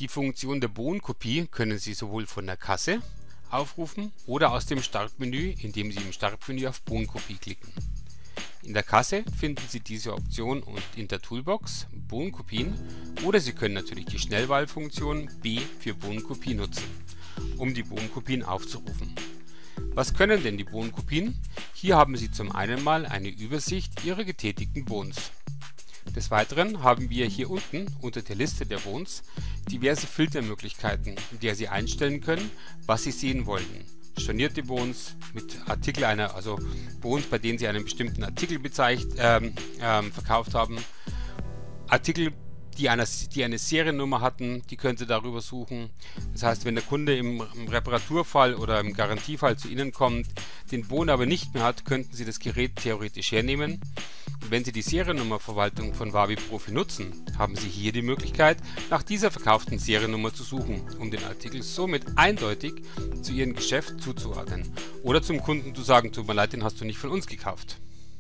Die Funktion der Bohnenkopie können Sie sowohl von der Kasse aufrufen oder aus dem Startmenü, indem Sie im Startmenü auf Bohnenkopie klicken. In der Kasse finden Sie diese Option und in der Toolbox Bohnenkopien oder Sie können natürlich die Schnellwahlfunktion B für Bohnenkopie nutzen, um die Bohnenkopien aufzurufen. Was können denn die Bohnenkopien? Hier haben Sie zum einen mal eine Übersicht Ihrer getätigten Bohns. Des Weiteren haben wir hier unten unter der Liste der Bohns diverse Filtermöglichkeiten, in der Sie einstellen können, was Sie sehen wollen. Stornierte Bohns mit Artikel also Bohns, bei denen Sie einen bestimmten Artikel verkauft haben. Artikel, die eine Seriennummer hatten, die können Sie darüber suchen. Das heißt, wenn der Kunde im Reparaturfall oder im Garantiefall zu Ihnen kommt, den Bohnen aber nicht mehr hat, könnten Sie das Gerät theoretisch hernehmen. Und wenn Sie die Seriennummerverwaltung von Wabi Profi nutzen, haben Sie hier die Möglichkeit, nach dieser verkauften Seriennummer zu suchen, um den Artikel somit eindeutig zu Ihrem Geschäft zuzuordnen. Oder zum Kunden zu sagen, tut mir leid, den hast du nicht von uns gekauft.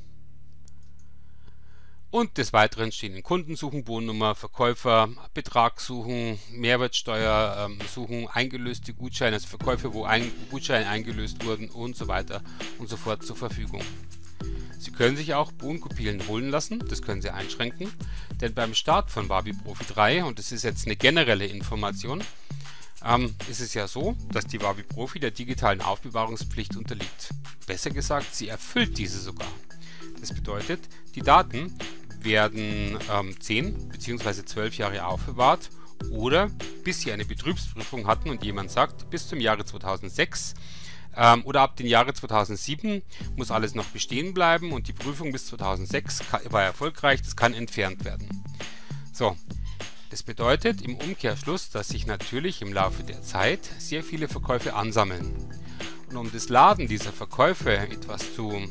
Und des Weiteren stehen in Kunden suchen, Bohnennummer, Verkäufer, Betrag suchen, Mehrwertsteuer suchen, eingelöste Gutscheine, also Verkäufe, wo Gutscheine eingelöst wurden und so weiter und so fort zur Verfügung. Sie können sich auch Bohnenkopien holen lassen, das können Sie einschränken, denn beim Start von Wabi Profi 3, und das ist jetzt eine generelle Information, ist es ja so, dass die Wabi Profi der digitalen Aufbewahrungspflicht unterliegt. Besser gesagt, sie erfüllt diese sogar. Das bedeutet, die Daten werden 10 bzw. 12 Jahre aufbewahrt oder bis Sie eine Betriebsprüfung hatten und jemand sagt, bis zum Jahre 2006 oder ab dem Jahre 2007 muss alles noch bestehen bleiben und die Prüfung bis 2006 war erfolgreich, das kann entfernt werden. So, das bedeutet im Umkehrschluss, dass sich natürlich im Laufe der Zeit sehr viele Verkäufe ansammeln. Und um das Laden dieser Verkäufe etwas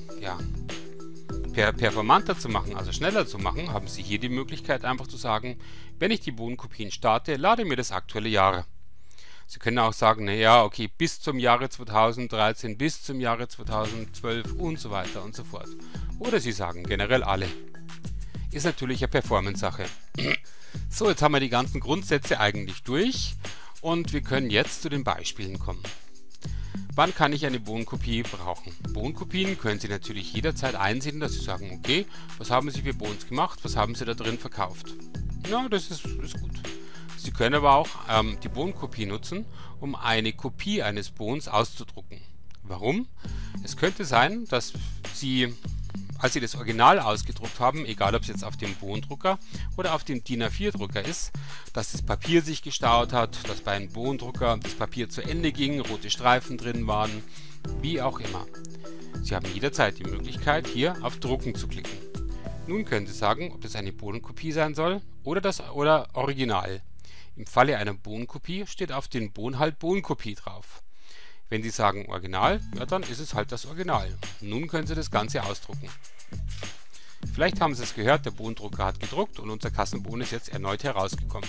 performanter zu machen, also schneller zu machen, haben Sie hier die Möglichkeit einfach zu sagen, wenn ich die Bohnenkopien starte, lade mir das aktuelle Jahr. Sie können auch sagen, naja, okay, bis zum Jahre 2013, bis zum Jahre 2012 und so weiter und so fort. Oder Sie sagen generell alle. Ist natürlich eine Performance-Sache. So, jetzt haben wir die ganzen Grundsätze eigentlich durch und wir können jetzt zu den Beispielen kommen. Wann kann ich eine Bohnenkopie brauchen? Bohnenkopien können Sie natürlich jederzeit einsehen, dass Sie sagen, okay, was haben Sie für Bohns gemacht, was haben Sie da drin verkauft? Ja, das ist gut. Sie können aber auch die Bohnenkopie nutzen, um eine Kopie eines Bohns auszudrucken. Warum? Es könnte sein, dass Sie, als Sie das Original ausgedruckt haben, egal ob es jetzt auf dem Bohnendrucker oder auf dem DIN A4-Drucker ist, dass das Papier sich gestaut hat, dass bei einem Bohnendrucker das Papier zu Ende ging, rote Streifen drin waren, wie auch immer. Sie haben jederzeit die Möglichkeit, hier auf Drucken zu klicken. Nun können Sie sagen, ob das eine Bohnenkopie sein soll oder Original. Im Falle einer Bohnenkopie steht auf den Bohnen halt Bohnenkopie drauf. Wenn Sie sagen Original, ja, dann ist es halt das Original. Nun können Sie das Ganze ausdrucken. Vielleicht haben Sie es gehört, der Bohnendrucker hat gedruckt und unser Kassenbohnen ist jetzt erneut herausgekommen.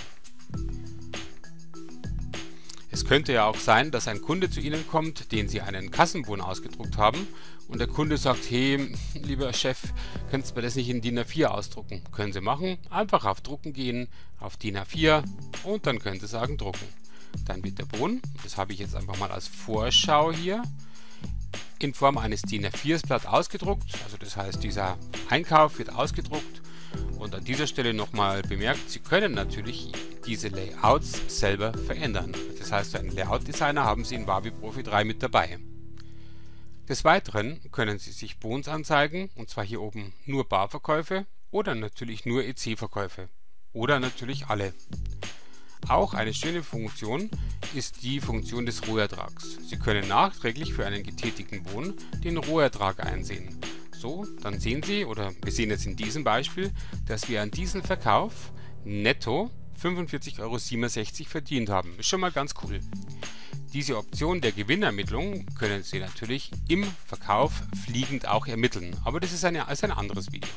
Es könnte ja auch sein, dass ein Kunde zu Ihnen kommt, den Sie einen Kassenbohnen ausgedruckt haben und der Kunde sagt, hey, lieber Chef, könntest du mir das nicht in DIN A4 ausdrucken? Können Sie machen, einfach auf Drucken gehen, auf DIN A4 und dann können Sie sagen Drucken. Dann wird der Bohnen, das habe ich jetzt einfach mal als Vorschau hier, in Form eines DIN A4-Blatt ausgedruckt, also das heißt, dieser Einkauf wird ausgedruckt und an dieser Stelle nochmal bemerkt, Sie können natürlich diese Layouts selber verändern. Das heißt, einen Layout-Designer haben Sie in Wabi Profi 3 mit dabei. Des Weiteren können Sie sich Bohns anzeigen, und zwar hier oben nur Barverkäufe oder natürlich nur EC-Verkäufe oder natürlich alle. Auch eine schöne Funktion ist die Funktion des Rohertrags. Sie können nachträglich für einen getätigten Bohnen den Rohertrag einsehen. So, dann sehen Sie, oder wir sehen jetzt in diesem Beispiel, dass wir an diesem Verkauf netto 45,67 € verdient haben. Ist schon mal ganz cool. Diese Option der Gewinnermittlung können Sie natürlich im Verkauf fliegend auch ermitteln, aber das ist ein anderes Video.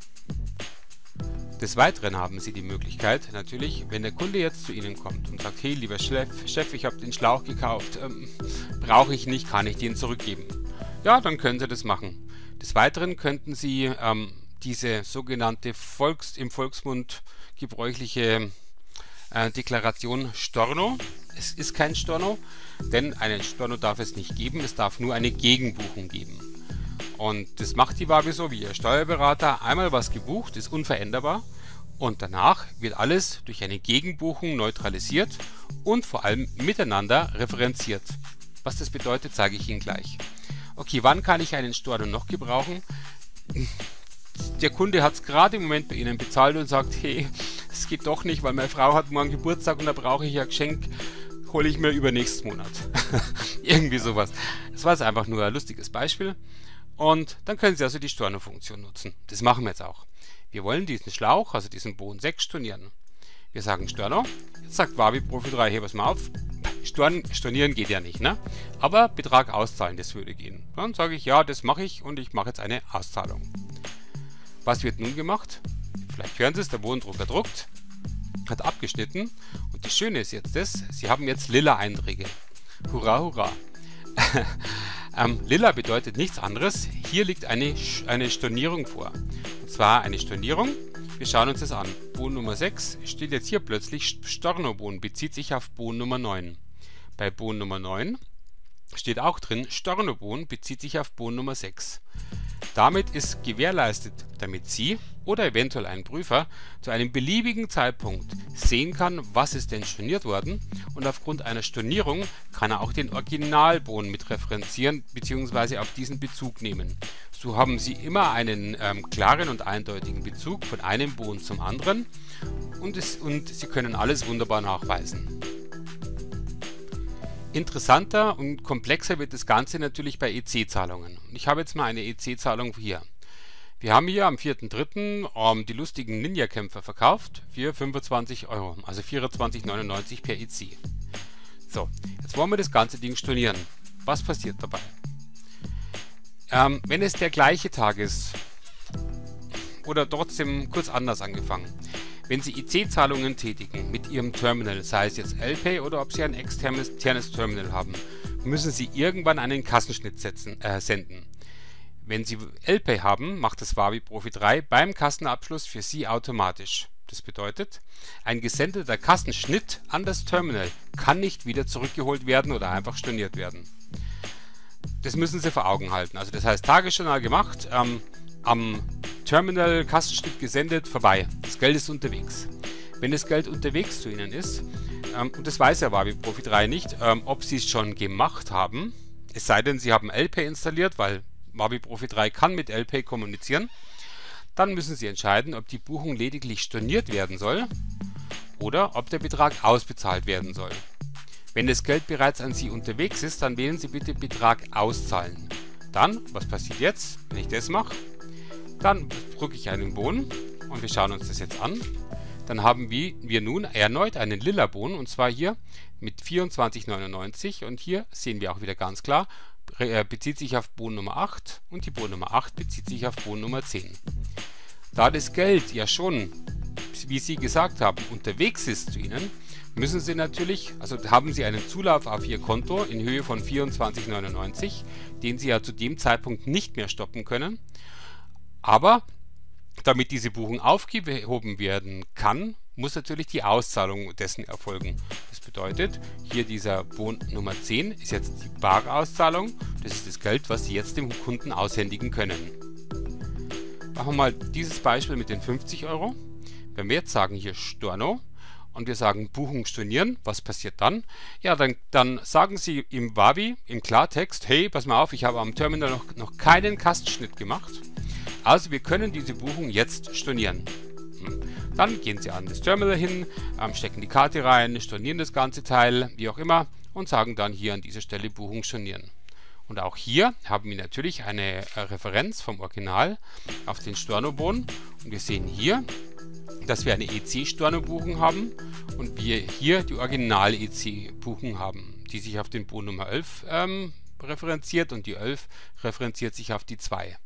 Des Weiteren haben Sie die Möglichkeit, natürlich, wenn der Kunde jetzt zu Ihnen kommt und sagt, hey lieber Chef, ich habe den Schlauch gekauft, brauche ich nicht, kann ich den zurückgeben? Ja, dann können Sie das machen. Des Weiteren könnten Sie diese sogenannte im Volksmund gebräuchliche Deklaration Storno. Es ist kein Storno, denn einen Storno darf es nicht geben, es darf nur eine Gegenbuchung geben. Und das macht die Wabi so wie Ihr Steuerberater. Einmal was gebucht, ist unveränderbar und danach wird alles durch eine Gegenbuchung neutralisiert und vor allem miteinander referenziert. Was das bedeutet, zeige ich Ihnen gleich. Okay, wann kann ich einen Storno noch gebrauchen? Der Kunde hat es gerade im Moment bei Ihnen bezahlt und sagt, hey, es geht doch nicht, weil meine Frau hat morgen Geburtstag und da brauche ich ein Geschenk, hole ich mir übernächsten Monat. Irgendwie sowas. Das war jetzt einfach nur ein lustiges Beispiel. Und dann können Sie also die Storno-Funktion nutzen. Das machen wir jetzt auch. Wir wollen diesen Schlauch, also diesen Bohnen 6, stornieren. Wir sagen Storno. Jetzt sagt Wabi Profi 3, hey, pass mal auf. Stornieren geht ja nicht, ne? Aber Betrag auszahlen, das würde gehen. Dann sage ich, ja, das mache ich und ich mache jetzt eine Auszahlung. Was wird nun gemacht? Vielleicht hören Sie es, der Bodendrucker druckt, hat abgeschnitten und das Schöne ist jetzt das, Sie haben jetzt lila Einträge. Hurra, hurra. Lila bedeutet nichts anderes, hier liegt eine Stornierung vor. Und zwar eine Stornierung, wir schauen uns das an. Bohnen Nummer 6 steht jetzt hier plötzlich Stornobohnen, bezieht sich auf Bohnen Nummer 9. Bei Bohnen Nummer 9 steht auch drin, Stornobohnen bezieht sich auf Bohnen Nummer 6. Damit ist gewährleistet, damit Sie oder eventuell ein Prüfer zu einem beliebigen Zeitpunkt sehen kann, was ist denn storniert worden, und aufgrund einer Stornierung kann er auch den Originalbohnen mit referenzieren bzw. auf diesen Bezug nehmen. So haben Sie immer einen klaren und eindeutigen Bezug von einem Bohnen zum anderen und Sie können alles wunderbar nachweisen. Interessanter und komplexer wird das Ganze natürlich bei EC-Zahlungen. Ich habe jetzt mal eine EC-Zahlung hier. Wir haben hier am 4.3. Die lustigen Ninja-Kämpfer verkauft für 25 Euro, also 24,99 per EC. So, jetzt wollen wir das ganze Ding stornieren. Was passiert dabei? Wenn es der gleiche Tag ist oder trotzdem kurz anders angefangen. Wenn Sie EC-Zahlungen tätigen mit Ihrem Terminal, sei es jetzt LPay oder ob Sie ein externes Terminal haben, müssen Sie irgendwann einen Kassenschnitt senden. Wenn Sie LPay haben, macht das Wabi Profi 3 beim Kassenabschluss für Sie automatisch. Das bedeutet, ein gesendeter Kassenschnitt an das Terminal kann nicht wieder zurückgeholt werden oder einfach storniert werden. Das müssen Sie vor Augen halten. Also das heißt, Tagesjournal gemacht, am Terminal Kassenschnitt gesendet, vorbei. Das Geld ist unterwegs. Wenn das Geld unterwegs zu Ihnen ist, und das weiß ja Wabi Profi 3 nicht, ob Sie es schon gemacht haben, es sei denn, Sie haben LPay installiert, weil Wabi Profi 3 kann mit LPay kommunizieren, dann müssen Sie entscheiden, ob die Buchung lediglich storniert werden soll oder ob der Betrag ausbezahlt werden soll. Wenn das Geld bereits an Sie unterwegs ist, dann wählen Sie bitte Betrag auszahlen. Dann, was passiert jetzt, wenn ich das mache? Dann drücke ich einen Bohnen und wir schauen uns das jetzt an. Dann haben wir nun erneut einen lila Bohnen und zwar hier mit 24,99 und hier sehen wir auch wieder ganz klar, bezieht sich auf Bohnen Nummer 8 und die Bohnen Nummer 8 bezieht sich auf Bohnen Nummer 10. Da das Geld ja schon, wie Sie gesagt haben, unterwegs ist zu Ihnen, müssen Sie natürlich, also haben Sie einen Zulauf auf Ihr Konto in Höhe von 24,99, den Sie ja zu dem Zeitpunkt nicht mehr stoppen können. Aber damit diese Buchung aufgehoben werden kann, muss natürlich die Auszahlung dessen erfolgen. Das bedeutet, hier dieser Bohnen Nummer 10 ist jetzt die Barauszahlung. Das ist das Geld, was Sie jetzt dem Kunden aushändigen können. Machen wir mal dieses Beispiel mit den 50 Euro. Wenn wir jetzt sagen hier Storno und wir sagen Buchung stornieren, was passiert dann? Ja, dann sagen Sie im Wabi im Klartext, hey, pass mal auf, ich habe am Terminal noch keinen Kassenschnitt gemacht. Also wir können diese Buchung jetzt stornieren. Dann gehen Sie an das Terminal hin, stecken die Karte rein, stornieren das ganze Teil, wie auch immer, und sagen dann hier an dieser Stelle Buchung stornieren. Und auch hier haben wir natürlich eine Referenz vom Original auf den Stornobohnen. Und wir sehen hier, dass wir eine EC-Storno-Buchung haben und wir hier die Original-EC-Buchung haben, die sich auf den Bohnen Nummer 11 referenziert und die 11 referenziert sich auf die 2.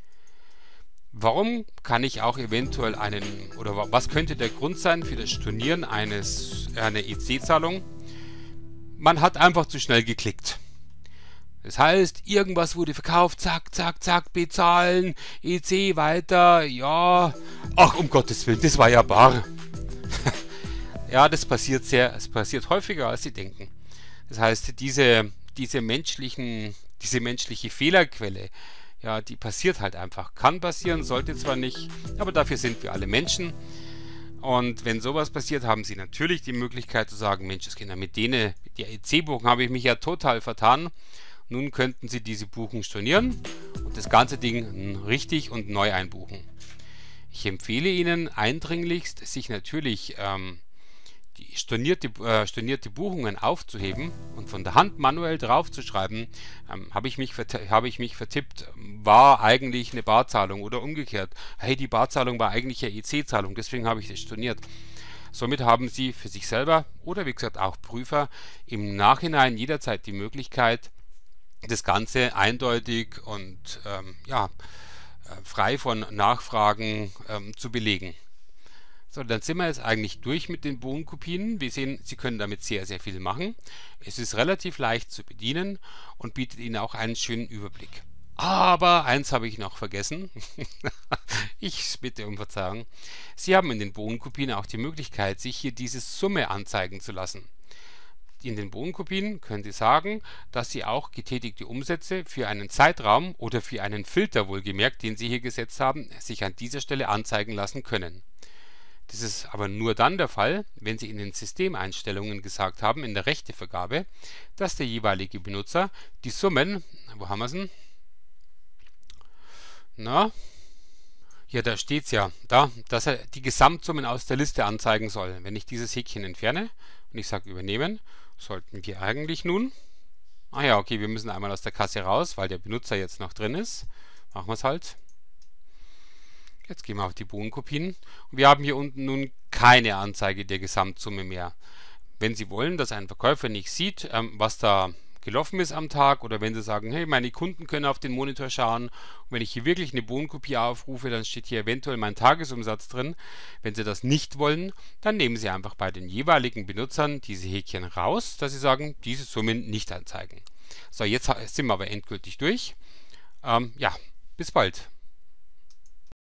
Warum kann ich auch eventuell was könnte der Grund sein für das Stornieren einer EC-Zahlung? Man hat einfach zu schnell geklickt. Das heißt, irgendwas wurde verkauft, zack, zack, zack, bezahlen, EC weiter, ja. Ach, um Gottes Willen, das war ja bar. Ja, das passiert es passiert häufiger, als Sie denken. Das heißt, diese menschliche Fehlerquelle, ja, die passiert halt einfach. Kann passieren, sollte zwar nicht, aber dafür sind wir alle Menschen. Und wenn sowas passiert, haben Sie natürlich die Möglichkeit zu sagen, Mensch, mit der EC-Buchung habe ich mich ja total vertan. Nun könnten Sie diese Buchung stornieren und das ganze Ding richtig und neu einbuchen. Ich empfehle Ihnen eindringlichst, sich natürlich die stornierte Buchungen aufzuheben und von der Hand manuell draufzuschreiben, habe ich mich vertippt, war eigentlich eine Barzahlung oder umgekehrt. Hey, die Barzahlung war eigentlich eine EC-Zahlung, deswegen habe ich das storniert. Somit haben Sie für sich selber oder wie gesagt auch Prüfer im Nachhinein jederzeit die Möglichkeit, das Ganze eindeutig und frei von Nachfragen zu belegen. So, dann sind wir jetzt eigentlich durch mit den Bodenkopien. Wir sehen, Sie können damit sehr, sehr viel machen. Es ist relativ leicht zu bedienen und bietet Ihnen auch einen schönen Überblick. Aber eins habe ich noch vergessen. Ich bitte um Verzeihung. Sie haben in den Bodenkopien auch die Möglichkeit, sich hier diese Summe anzeigen zu lassen. In den Bodenkopien können Sie sagen, dass Sie auch getätigte Umsätze für einen Zeitraum oder für einen Filter wohlgemerkt, den Sie hier gesetzt haben, sich an dieser Stelle anzeigen lassen können. Das ist aber nur dann der Fall, wenn Sie in den Systemeinstellungen gesagt haben, in der Rechtevergabe, dass der jeweilige Benutzer die Summen, wo haben wir es denn? Na, ja, da steht es ja, dass er die Gesamtsummen aus der Liste anzeigen soll. Wenn ich dieses Häkchen entferne und ich sage übernehmen, sollten wir eigentlich nun, okay, wir müssen einmal aus der Kasse raus, weil der Benutzer jetzt noch drin ist. Machen wir es halt. Jetzt gehen wir auf die Bodenkopien und wir haben hier unten nun keine Anzeige der Gesamtsumme mehr. Wenn Sie wollen, dass ein Verkäufer nicht sieht, was da gelaufen ist am Tag, oder wenn Sie sagen, hey, meine Kunden können auf den Monitor schauen, und wenn ich hier wirklich eine Bodenkopie aufrufe, dann steht hier eventuell mein Tagesumsatz drin. Wenn Sie das nicht wollen, dann nehmen Sie einfach bei den jeweiligen Benutzern diese Häkchen raus, dass Sie sagen, diese Summen nicht anzeigen. So, jetzt sind wir aber endgültig durch. Bis bald.